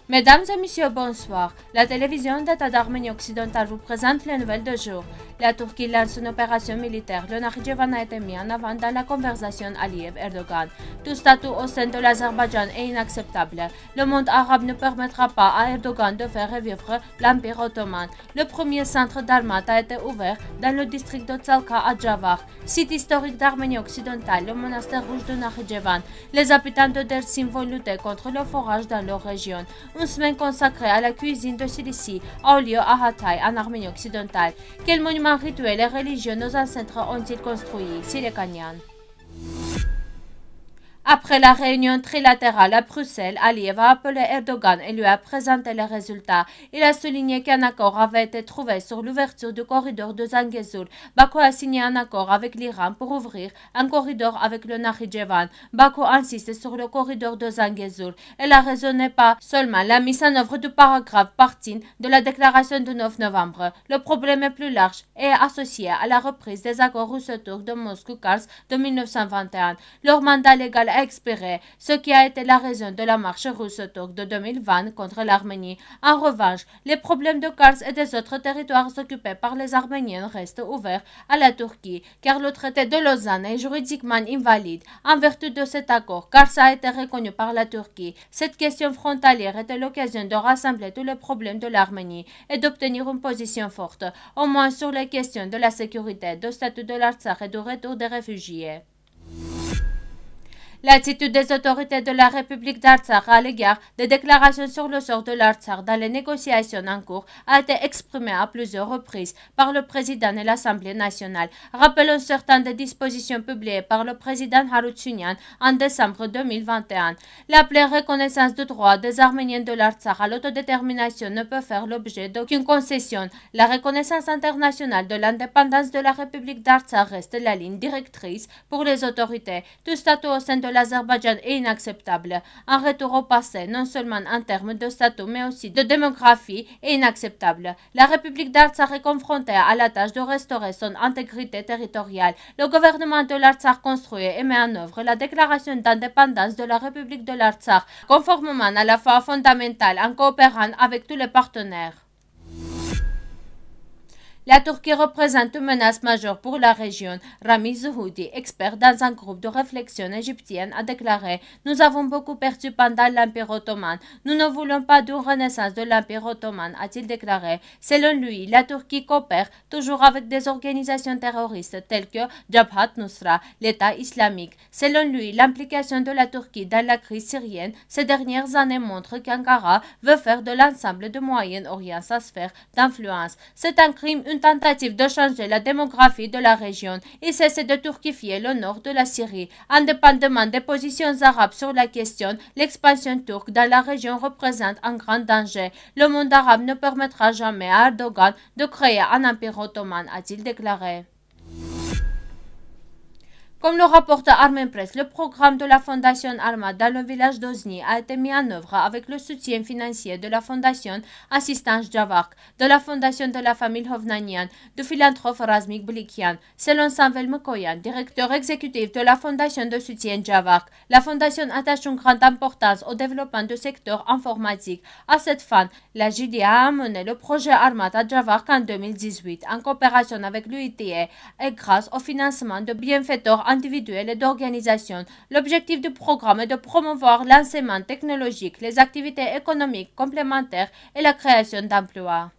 Mesdames et messieurs, bonsoir. La télévision d'État d'Arménie occidentale vous présente les nouvelles de jour. La Turquie lance une opération militaire. Le Nakhitchevan a été mis en avant dans la conversation Aliyev-Erdogan. Tout statut au sein de l'Azerbaïdjan est inacceptable. Le monde arabe ne permettra pas à Erdogan de faire revivre l'Empire ottoman. Le premier centre d'armate a été ouvert dans le district de Tsalka à Javar, site historique d'Arménie occidentale, le monastère rouge de Nakhitchevan. Les habitants de Dersim vont lutter contre le forage dans leur région. Une semaine consacrée à la cuisine de Cilicie a eu lieu à Hatay, en Arménie occidentale. Quels monuments rituels et religieux nos ancêtres ont-ils construits? Siré Kanyan. Après la réunion trilatérale à Bruxelles, Aliyev a appelé Erdogan et lui a présenté les résultats. Il a souligné qu'un accord avait été trouvé sur l'ouverture du corridor de Zangezur. Bakou a signé un accord avec l'Iran pour ouvrir un corridor avec le Nakhitchevan. Bakou insiste sur le corridor de Zangezur. Et la raison n'est pas seulement la mise en œuvre du paragraphe partin de la déclaration du 9 novembre. Le problème est plus large et est associé à la reprise des accords russo-turcs de Moscou-Kars de 1921. Leur mandat légal expiré, ce qui a été la raison de la marche russo-turque de 2020 contre l'Arménie. En revanche, les problèmes de Kars et des autres territoires occupés par les Arméniens restent ouverts à la Turquie, car le traité de Lausanne est juridiquement invalide. En vertu de cet accord, Kars a été reconnu par la Turquie. Cette question frontalière était l'occasion de rassembler tous les problèmes de l'Arménie et d'obtenir une position forte, au moins sur les questions de la sécurité, du statut de l'Artsakh et du retour des réfugiés. L'attitude des autorités de la République d'Artsakh à l'égard des déclarations sur le sort de l'Artsakh dans les négociations en cours a été exprimée à plusieurs reprises par le président de l'Assemblée nationale. Rappelons certaines des dispositions publiées par le président Haroutchounian en décembre 2021. L'appelée reconnaissance du droit des Arméniens de l'Artsakh à l'autodétermination ne peut faire l'objet d'aucune concession. La reconnaissance internationale de l'indépendance de la République d'Artsakh reste la ligne directrice pour les autorités. Tout statut au sein de l'Azerbaïdjan est inacceptable. Un retour au passé, non seulement en termes de statut, mais aussi de démographie, est inacceptable. La République d'Artsakh est confrontée à la tâche de restaurer son intégrité territoriale. Le gouvernement de l'Artsakh construit et met en œuvre la déclaration d'indépendance de la République de l'Artsakh, conformément à la foi fondamentale en coopérant avec tous les partenaires. La Turquie représente une menace majeure pour la région. Rami Zuhudi, expert dans un groupe de réflexion égyptienne, a déclaré « Nous avons beaucoup perdu pendant l'Empire ottoman. Nous ne voulons pas d'une renaissance de l'Empire ottoman », a-t-il déclaré. Selon lui, la Turquie coopère toujours avec des organisations terroristes telles que Jabhat Nusra, l'État islamique. Selon lui, l'implication de la Turquie dans la crise syrienne ces dernières années montre qu'Ankara veut faire de l'ensemble du Moyen-Orient sa sphère d'influence. C'est un crime, une tentative de changer la démographie de la région et cesser de turquifier le nord de la Syrie. Indépendamment des positions arabes sur la question, l'expansion turque dans la région représente un grand danger. Le monde arabe ne permettra jamais à Erdogan de créer un empire ottoman, a-t-il déclaré. Comme le rapporte Armen Press, le programme de la Fondation Arma dans le village d'Ozny a été mis en œuvre avec le soutien financier de la Fondation Assistance Javark, de la Fondation de la famille Hovnanian, du philanthrope Razmik Blikian. Selon Samvel Mukoyan, directeur exécutif de la Fondation de soutien Javark, la Fondation attache une grande importance au développement du secteur informatique. À cette fin, la JDA a amené le projet Armat à Javark en 2018 en coopération avec l'UITA et grâce au financement de bienfaiteurs individuels et d'organisations. L'objectif du programme est de promouvoir l'enseignement technologique, les activités économiques complémentaires et la création d'emplois.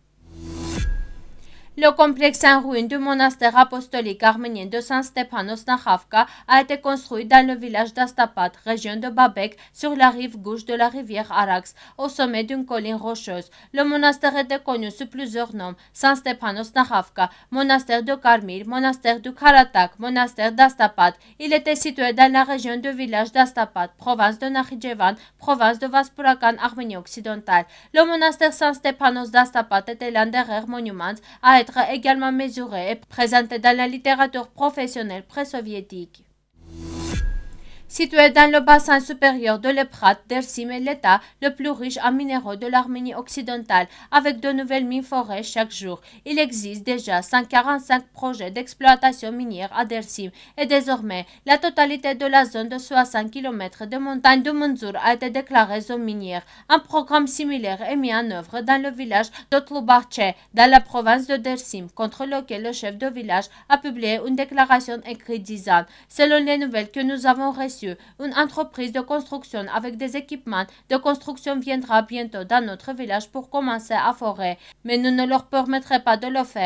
Le complexe en ruine du monastère apostolique arménien de Saint-Stéphanos-Nakhavka a été construit dans le village d'Astapat, région de Babek, sur la rive gauche de la rivière Arax, au sommet d'une colline rocheuse. Le monastère était connu sous plusieurs noms: Saint-Stéphanos-Nakhavka, monastère de Karmil, monastère du Karatak, monastère d'Astapat. Il était situé dans la région du village d'Astapat, province de Nakhitchevan, province de Vaspurakan, Arménie occidentale. Le monastère Saint-Stéphanos d'Astapat était l'un des rares monuments à être également mesuré et présenté dans la littérature professionnelle pré-soviétique. Situé dans le bassin supérieur de l'Euphrate, Dersim est l'État le plus riche en minéraux de l'Arménie occidentale, avec de nouvelles mines forêts chaque jour. Il existe déjà 145 projets d'exploitation minière à Dersim et désormais, la totalité de la zone de 60 km de montagne de Munzur a été déclarée zone minière. Un programme similaire est mis en œuvre dans le village de Tloubarche, dans la province de Dersim, contre lequel le chef de village a publié une déclaration écrite disant « Selon les nouvelles que nous avons reçues, une entreprise de construction avec des équipements de construction viendra bientôt dans notre village pour commencer à forer, mais nous ne leur permettrons pas de le faire. »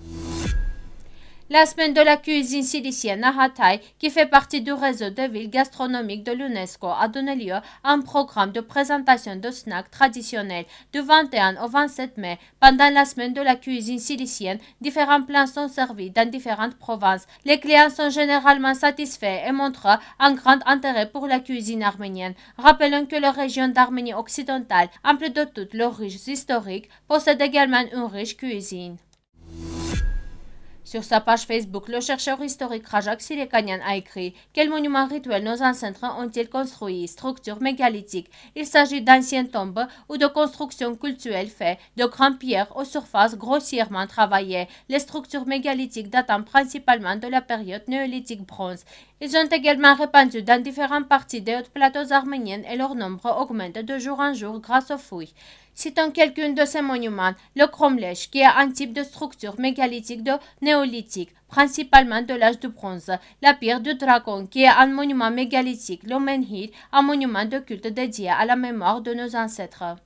La semaine de la cuisine silicienne à Hatay, qui fait partie du réseau de villes gastronomiques de l'UNESCO, a donné lieu à un programme de présentation de snacks traditionnels du 21 au 27 mai. Pendant la semaine de la cuisine silicienne, différents plats sont servis dans différentes provinces. Les clients sont généralement satisfaits et montrent un grand intérêt pour la cuisine arménienne. Rappelons que la région d'Arménie occidentale, en plus de toutes leurs riches historiques, possède également une riche cuisine. Sur sa page Facebook, le chercheur historique Rajak Sirekanian a écrit « Quels monuments rituels nos ancêtres ont-ils construits? Structures mégalithiques. Il s'agit d'anciennes tombes ou de constructions cultuelles faites de grandes pierres aux surfaces grossièrement travaillées. Les structures mégalithiques datant principalement de la période néolithique bronze. Ils sont également répandus dans différentes parties des hautes plateaux arméniennes et leur nombre augmente de jour en jour grâce aux fouilles. » Citons quelqu'un de ces monuments, le Kromlech, qui est un type de structure mégalithique de néolithique, principalement de l'âge du bronze, la pierre du dragon, qui est un monument mégalithique, le Menhir, un monument de culte dédié à la mémoire de nos ancêtres.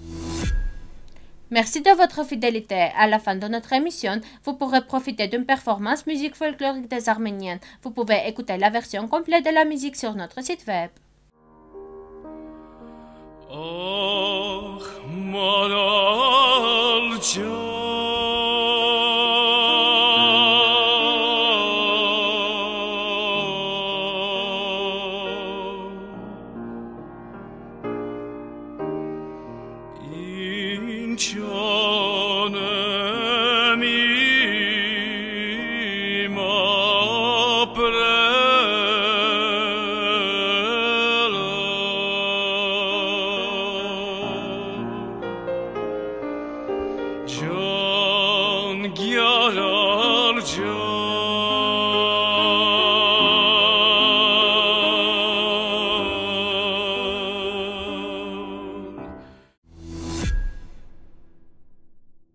Merci de votre fidélité. À la fin de notre émission, vous pourrez profiter d'une performance musique folklorique des Arméniens. Vous pouvez écouter la version complète de la musique sur notre site web. Oh,